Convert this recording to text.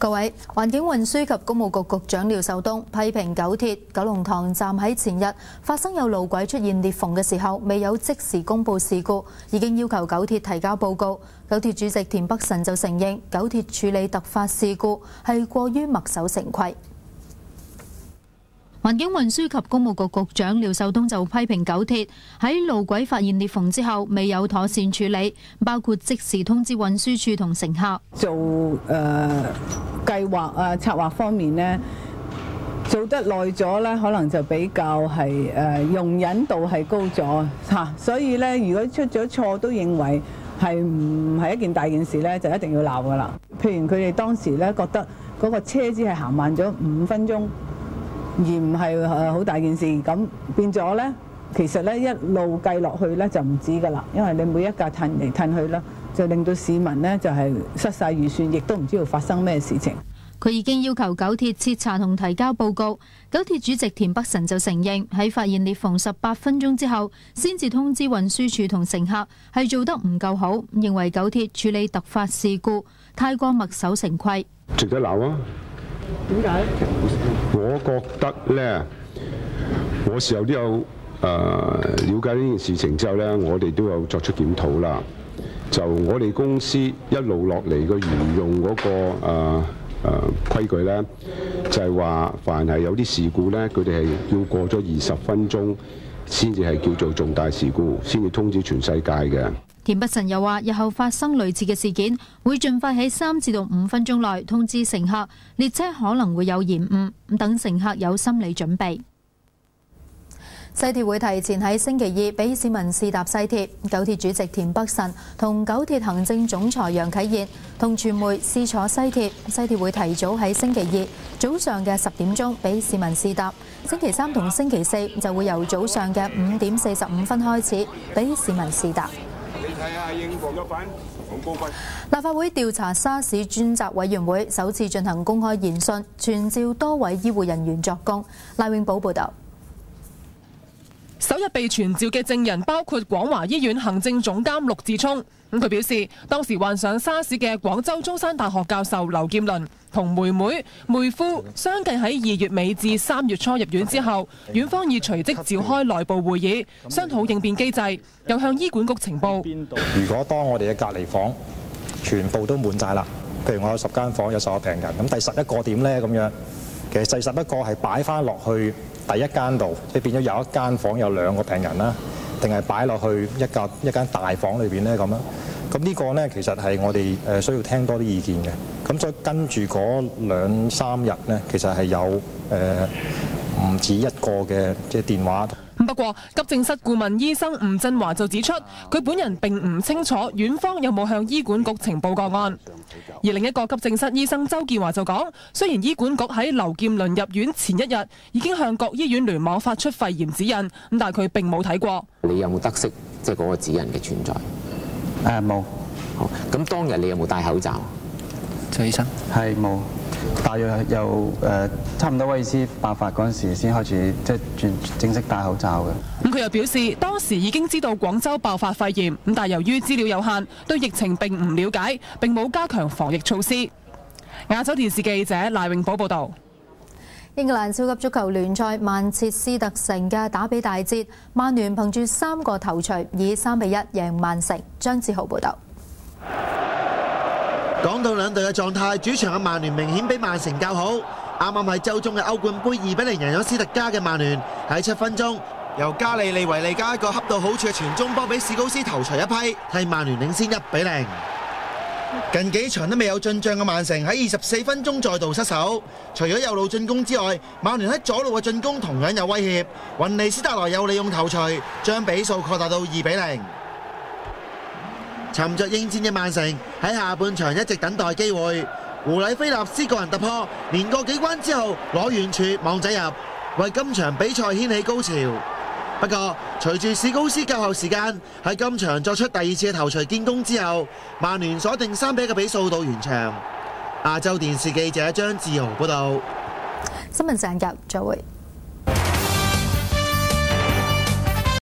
各位，環境運輸及工務局局長廖秀東批評九鐵九龍塘站喺前日發生有路軌出現裂縫嘅時候，未有即時公佈事故，已經要求九鐵提交報告。九鐵主席田北辰就承認，九鐵處理突發事故係過於墨守成規。環境運輸及工務局局長廖秀東就批評九鐵喺路軌發現裂縫之後未有妥善處理，包括即時通知運輸署同乘客。 做計劃策劃方面呢，做得耐咗咧，可能就比較係容忍度係高咗嚇，所以咧如果出咗錯都認為係唔係一件大件事咧，就一定要鬧噶啦。譬如佢哋當時咧覺得嗰個車只係行慢咗5分鐘。而唔係好大件事，咁變咗咧，其實咧一路計落去咧就唔止噶啦，因為你每一架褪嚟褪去啦，就令到市民咧就係失晒預算，亦都唔知道發生咩事情。 佢已經要求九鐵徹查同提交報告。九鐵主席田北辰就承認喺發現裂縫18分鐘之後，先至通知運輸署同乘客，係做得唔夠好，認為九鐵處理突發事故太過墨守成規， 值得鬧啊！點解？我覺得咧，我事後都有了解呢件事情之後咧，我哋都有作出檢討啦。就我哋公司一路落嚟嘅沿用嗰個規矩咧，就係話凡係有啲事故咧，佢哋係要過咗20分鐘先至係叫做重大事故，先至通知全世界嘅。 田北辰又話，日後發生類似嘅事件，會盡快喺3至5分鐘內通知乘客，列車可能會有延誤，等乘客有心理準備。西鐵會提前喺星期2俾市民試搭西鐵。九鐵主席田北辰同九鐵行政總裁楊啟賢同傳媒試坐西鐵。西鐵會提早喺星期2早上嘅10點鐘俾市民試搭，星期3同星期4就會由早上嘅5點45分開始俾市民試搭。立法會調查沙士專責委員會首次進行公開研訊，傳召多位醫護人員作供。賴永寶報道。 首日被傳召嘅證人包括廣華醫院行政總監陸志聰。佢表示，當時患上沙士嘅廣州中山大學教授劉劍倫同妹夫相繼喺2月尾至3月初入院之後，院方已隨即召開內部會議，商討應變機制，又向醫管局呈報。 如果當我哋嘅隔離房全部都滿晒啦，譬如我有10間房有10個病人，咁第11個點呢？咁樣其實第11個係擺翻落去第一間度，即係變咗有一間房有2個病人啦，定係擺落去一間大房裏邊呢？咁樣？咁呢個呢，其實係我哋需要聽多啲意見嘅。咁所以跟住嗰2-3日呢，其實係有唔止一個嘅即係電話。 不過，急症室顧問醫生吳振華就指出，佢本人並唔清楚院方有冇向醫管局呈報個案。而另一個急症室醫生周建華就講，雖然醫管局喺劉劍倫入院前1日已經向各醫院聯網發出肺炎指引，咁但係佢並冇睇過。 你有冇得悉即係嗰個指引嘅存在？ 冇。 好，咁當日你有冇戴口罩？ 周醫生係冇。大約有差唔多威爾斯爆發嗰陣時先開始即係正式戴口罩嘅。 咁佢又表示，當時已經知道廣州爆發肺炎，咁但係由於資料有限，對疫情並唔了解，並冇加強防疫措施。亞洲電視記者賴永寶報導。 英格蘭超級足球聯賽曼徹斯特城嘅打比大捷，曼聯憑住3個頭槌以3-1贏曼城。張志豪報導。 講到兩隊嘅狀態，主場嘅曼聯明顯比曼城較好。啱啱喺週中嘅歐冠杯2-0贏咗斯特加嘅曼聯，喺7分鐘由加利利維利加一個恰到好處嘅傳中波俾史高斯頭槌一批，替曼聯領先1-0。近幾場都未有進帳嘅曼城喺24分鐘再度失手，除咗右路進攻之外，曼聯喺左路嘅進攻同樣有威脅。雲尼斯特萊有利用頭槌將比數擴大到2-0。沉着應戰嘅曼城喺下半場一直等待機會，胡禮菲納斯個人突破，連過幾關之後攞遠處網仔入，為今場比賽掀起高潮。不過，隨住史高斯較後時間喺今場作出第2次嘅頭槌建功之後，曼聯鎖定3-1嘅比數到完場。亞洲電視記者張志豪報導。 新聞時間夠，再會。